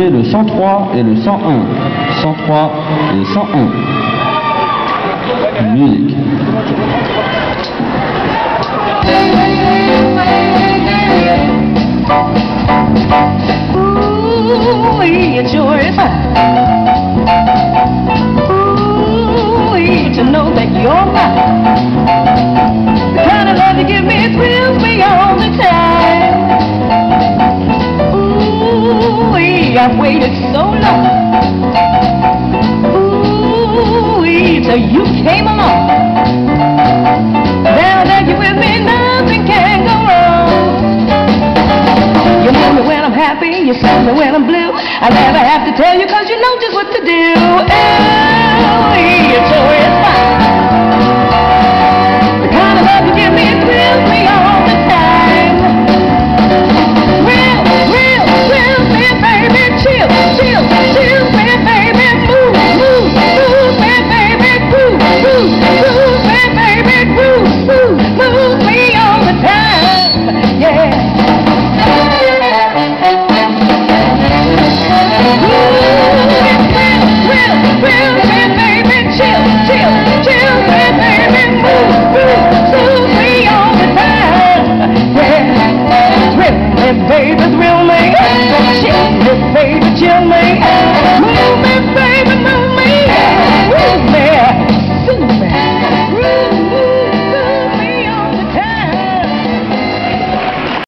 Le 103 et le 101. 103 et 101. Musique. Ooh, it sure is fun. Ooh, to know that you're mine. The kind of love you give me thrills me all the time. Ooh, I've waited so long. Ooh, till you came along. Now that you're with me, nothing can go wrong. You know me when I'm happy, you see me when I'm blue. I never have to tell you 'cause you know just what to do. Ooh, it sure is fine. The kind of love you give me thrills me all the time. Thrills me, baby, chill me, baby, move me, baby, groove me, baby, move me all the time, yeah. Baby, thrill me, chill me, baby, chill me, move me, baby, move